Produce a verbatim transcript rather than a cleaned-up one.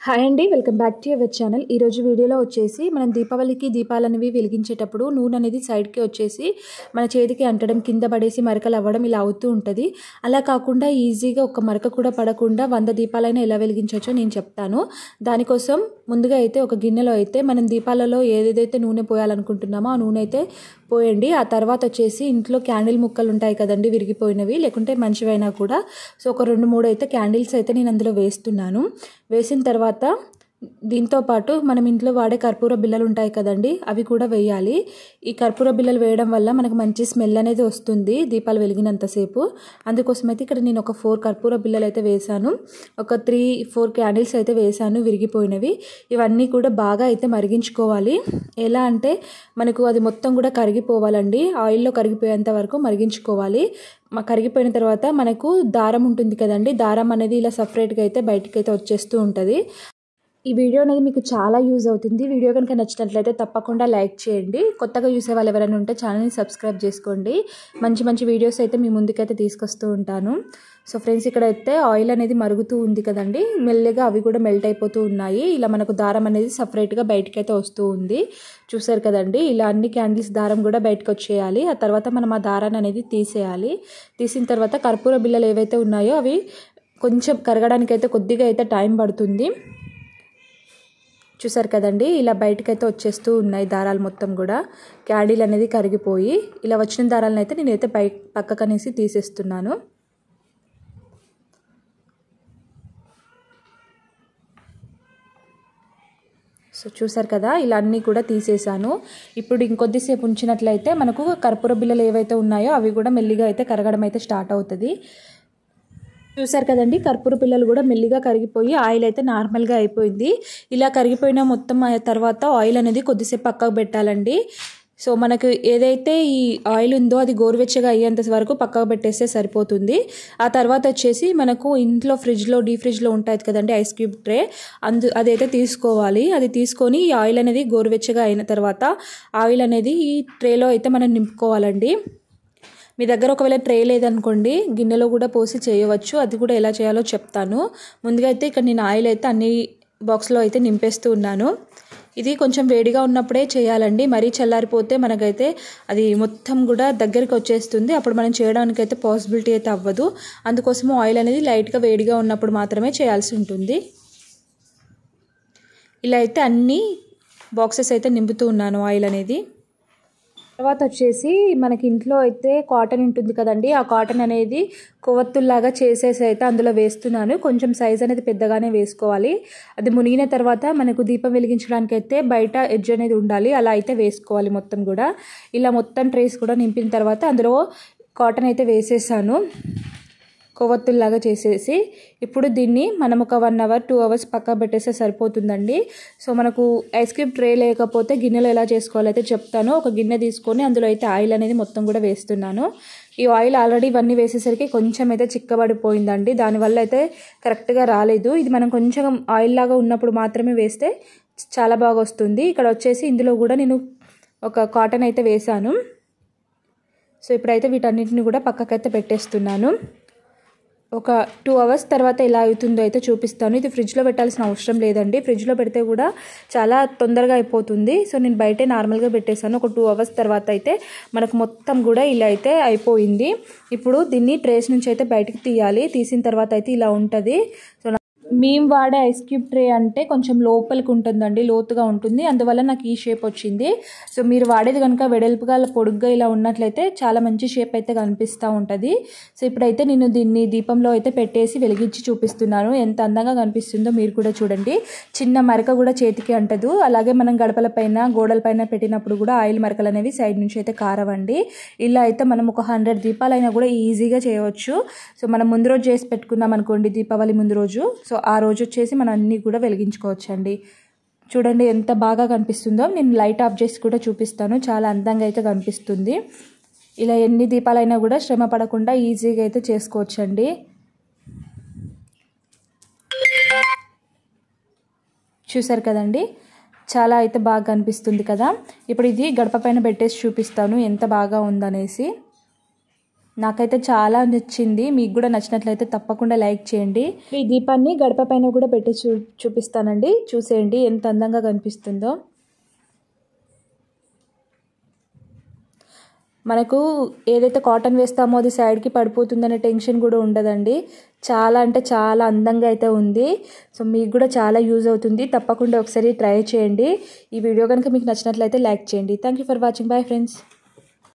Hi అండి, welcome back to our channel. ఈరోజు వీడియోలో వచ్చేసి మనం దీపావళికి దీపాలు అనేవి వెలిగించేటప్పుడు నూనె అనేది సైడ్కి వచ్చేసి మన చేతికి అంటడం, కింద పడేసి మరకలు అవ్వడం ఇలా అవుతూ ఉంటుంది. అలా కాకుండా ఈజీగా ఒక మరక కూడా పడకుండా వంద దీపాలైనా ఎలా వెలిగించవచ్చో నేను చెప్తాను. దానికోసం ముందుగా అయితే ఒక గిన్నెలో అయితే మనం దీపాలలో ఏదైతే నూనె పోయాలనుకుంటున్నామో ఆ నూనె అయితే పోయండి. ఆ తర్వాత వచ్చేసి ఇంట్లో క్యాండిల్ ముక్కలు ఉంటాయి కదండి, విరిగిపోయినవి లేకుంటే మంచివైనా కూడా. సో ఒక రెండు మూడు అయితే క్యాండిల్స్ అయితే నేను అందులో వేస్తున్నాను. వేసిన తర్వాత దీంతో పాటు మనం ఇంట్లో వాడే కర్పూర బిళ్ళలు ఉంటాయి కదండి, అవి కూడా వేయాలి. ఈ కర్పూర బిళ్ళలు వేయడం వల్ల మనకు మంచి స్మెల్ అనేది వస్తుంది దీపాలు వెలిగినంతసేపు. అందుకోసం అయితే ఇక్కడ నేను ఒక ఫోర్ కర్పూర బిళ్ళలు అయితే వేసాను, ఒక త్రీ ఫోర్ క్యాండిల్స్ అయితే వేసాను విరిగిపోయినవి. ఇవన్నీ కూడా బాగా అయితే మరిగించుకోవాలి. ఎలా అంటే మనకు అది మొత్తం కూడా కరిగిపోవాలండి, ఆయిల్లో కరిగిపోయేంత వరకు మరిగించుకోవాలి. కరిగిపోయిన తర్వాత మనకు దారం ఉంటుంది కదండి, దారం అనేది ఇలా సపరేట్గా అయితే బయటకు అయితే వచ్చేస్తూ ఉంటుంది. ఈ వీడియో అనేది మీకు చాలా యూజ్ అవుతుంది. వీడియో కనుక నచ్చినట్లయితే తప్పకుండా లైక్ చేయండి. కొత్తగా చూసే వాళ్ళు ఎవరైనా ఉంటే ఛానల్ని సబ్స్క్రైబ్ చేసుకోండి. మంచి మంచి వీడియోస్ అయితే మీ ముందుకైతే తీసుకొస్తూ ఉంటాను. సో ఫ్రెండ్స్, ఇక్కడైతే ఆయిల్ అనేది మరుగుతూ ఉంది కదండి, మెల్లగా అవి కూడా మెల్ట్ అయిపోతూ ఉన్నాయి. ఇలా మనకు దారం అనేది సపరేట్గా బయటకు అయితే వస్తూ ఉంది. చూసారు కదండి, ఇలా అన్ని క్యాండిల్స్ దారం కూడా బయటకు వచ్చేయాలి. ఆ తర్వాత మనం ఆ దారాన్ని అనేది తీసేయాలి. తీసిన తర్వాత కర్పూర బిళ్ళలు ఏవైతే ఉన్నాయో అవి కొంచెం కరగడానికి అయితే కొద్దిగా అయితే టైం పడుతుంది. చూసారు కదండి, ఇలా బయటకైతే వచ్చేస్తూ ఉన్నాయి దారాలు మొత్తం కూడా. క్యాండిల్ అనేది కరిగిపోయి ఇలా వచ్చిన దారాలను అయితే నేనైతే బయ పక్కకనేసి తీసేస్తున్నాను. సో చూసారు కదా, ఇలా అన్నీ కూడా తీసేసాను. ఇప్పుడు ఇంకొద్దిసేపు ఉంచినట్లయితే మనకు కర్పూర బిళ్ళలు ఏవైతే ఉన్నాయో అవి కూడా మెల్లిగా అయితే కరగడం అయితే స్టార్ట్ అవుతుంది. చూసారు కదండి, కర్పూర పిల్లలు కూడా మెల్లిగా కరిగిపోయి ఆయిల్ అయితే నార్మల్గా అయిపోయింది. ఇలా కరిగిపోయిన మొత్తం తర్వాత ఆయిల్ అనేది కొద్దిసేపు పక్కకు పెట్టాలండి. సో మనకు ఏదైతే ఈ ఆయిల్ ఉందో అది గోరువెచ్చగా అయ్యేంత వరకు పక్కకు పెట్టేస్తే సరిపోతుంది. ఆ తర్వాత వచ్చేసి మనకు ఇంట్లో ఫ్రిడ్జ్లో డీ ఫ్రిడ్జ్లో ఉంటుంది కదండి ఐస్ క్యూబ్ ట్రే, అందు అదైతే తీసుకోవాలి. అది తీసుకొని ఈ ఆయిల్ అనేది గోరువెచ్చగా అయిన తర్వాత ఆయిల్ అనేది ఈ ట్రేలో అయితే మనం నింపుకోవాలండి. మీ దగ్గర ఒకవేళ ట్రే లేదనుకోండి, గిన్నెలో కూడా పోసి చేయవచ్చు. అది కూడా ఎలా చేయాలో చెప్తాను. ముందుగా అయితే ఇక్కడ నేను ఆయిల్ అయితే అన్ని బాక్స్లో అయితే నింపేస్తూ ఉన్నాను. ఇది కొంచెం వేడిగా ఉన్నప్పుడే చేయాలండి, మరీ చల్లారిపోతే మనకైతే అది మొత్తం కూడా దగ్గరికి వచ్చేస్తుంది. అప్పుడు మనం చేయడానికి అయితే పాసిబిలిటీ అయితే అవ్వదు. అందుకోసము ఆయిల్ అనేది లైట్గా వేడిగా ఉన్నప్పుడు మాత్రమే చేయాల్సి ఉంటుంది. ఇలా అయితే అన్ని బాక్సెస్ అయితే నింపుతూ ఉన్నాను ఆయిల్ అనేది. తర్వాత వచ్చేసి మనకి ఇంట్లో అయితే కాటన్ ఉంటుంది కదండి, ఆ కాటన్ అనేది కొవ్వొత్తుల్లాగా చేసేసి అయితే అందులో వేస్తున్నాను. కొంచెం సైజ్ అనేది పెద్దగానే వేసుకోవాలి. అది మునిగిన తర్వాత మనకు దీపం వెలిగించడానికి అయితే బయట ఎడ్జ్ అనేది ఉండాలి, అలా అయితే వేసుకోవాలి మొత్తం కూడా. ఇలా మొత్తం ట్రేస్ కూడా నింపిన తర్వాత అందులో కాటన్ అయితే వేసేసాను కొవ్వొత్తుల్లాగా చేసేసి. ఇప్పుడు దీన్ని మనం ఒక వన్ అవర్ టూ అవర్స్ పక్క పెట్టేస్తే సరిపోతుందండి. సో మనకు ఐస్ క్రీమ్ ట్రే లేకపోతే గిన్నెలో ఎలా చేసుకోవాలో అయితే చెప్తాను. ఒక గిన్నె తీసుకొని అందులో అయితే ఆయిల్ అనేది మొత్తం కూడా వేస్తున్నాను. ఈ ఆయిల్ ఆల్రెడీ ఇవన్నీ వేసేసరికి కొంచెం అయితే చిక్కబడిపోయిందండి, దానివల్ల అయితే కరెక్ట్గా రాలేదు. ఇది మనం కొంచెం ఆయిల్ లాగా ఉన్నప్పుడు మాత్రమే వేస్తే చాలా బాగా వస్తుంది. ఇక్కడ వచ్చేసి ఇందులో కూడా నేను ఒక కాటన్ అయితే వేసాను. సో ఇప్పుడైతే వీటన్నిటిని కూడా పక్కకైతే పెట్టేస్తున్నాను. ఒక టూ అవర్స్ తర్వాత ఎలా అవుతుందో అయితే చూపిస్తాను. ఇది ఫ్రిడ్జ్లో పెట్టాల్సిన అవసరం లేదండి, ఫ్రిడ్జ్లో పెడితే కూడా చాలా తొందరగా అయిపోతుంది. సో నేను బయటే నార్మల్గా పెట్టేశాను. ఒక టూ అవర్స్ తర్వాత అయితే మనకు మొత్తం కూడా ఇలా అయితే అయిపోయింది. ఇప్పుడు దీన్ని ట్రేస్ నుంచి అయితే బయటకు తీయాలి. తీసిన తర్వాత అయితే ఇలా ఉంటుంది. సో మేము వాడే ఐస్ క్యూబ్ ట్రే అంటే కొంచెం లోపలికి ఉంటుందండి, లోతుగా ఉంటుంది, అందువల్ల నాకు ఈ షేప్ వచ్చింది. సో మీరు వాడేది కనుక వెడల్పుగా పొడుగ్గా ఇలా ఉన్నట్లయితే చాలా మంచి షేప్ అయితే కనిపిస్తూ ఉంటుంది. సో ఇప్పుడైతే నేను దీన్ని దీపంలో అయితే పెట్టేసి వెలిగించి చూపిస్తున్నాను. ఎంత అందంగా కనిపిస్తుందో మీరు కూడా చూడండి. చిన్న మరక కూడా చేతికి అంటదు. అలాగే మనం గడపల పైన గోడల పైన పెట్టినప్పుడు కూడా ఆయిల్ మరకలు అనేవి సైడ్ నుంచి అయితే కారవండి. ఇలా అయితే మనం ఒక హండ్రెడ్ దీపాలైనా కూడా ఈజీగా చేయవచ్చు. సో మనం ముందు రోజు చేసి పెట్టుకున్నాం అనుకోండి, దీపావళి ముందు రోజు, సో ఆ రోజు వచ్చేసి మనం అన్నీ కూడా వెలిగించుకోవచ్చండి. చూడండి ఎంత బాగా కనిపిస్తుందో. నేను లైట్ ఆఫ్ చేసి కూడా చూపిస్తాను, చాలా అందంగా అయితే కనిపిస్తుంది. ఇలా ఎన్ని దీపాలైనా కూడా శ్రమ పడకుండా ఈజీగా అయితే చేసుకోవచ్చండి. చూసారు కదండి, చాలా అయితే బాగా కనిపిస్తుంది కదా. ఇప్పుడు ఇది గడప పైన పెట్టేసి చూపిస్తాను ఎంత బాగా ఉందనేసి. నాకైతే చాలా నచ్చింది. మీకు కూడా నచ్చినట్లయితే తప్పకుండా లైక్ చేయండి. ఈ దీపాన్ని గడప పైన కూడా పెట్టి చూ చూపిస్తానండి. చూసేయండి ఎంత అందంగా కనిపిస్తుందో. మనకు ఏదైతే కాటన్ వేస్తామో అది సైడ్కి పడిపోతుందనే టెన్షన్ కూడా ఉండదండి. చాలా అంటే చాలా అందంగా అయితే ఉంది. సో మీకు కూడా చాలా యూజ్ అవుతుంది. తప్పకుండా ఒకసారి ట్రై చేయండి. ఈ వీడియో కనుక మీకు నచ్చినట్లయితే లైక్ చేయండి. Thank you for watching. Bye friends.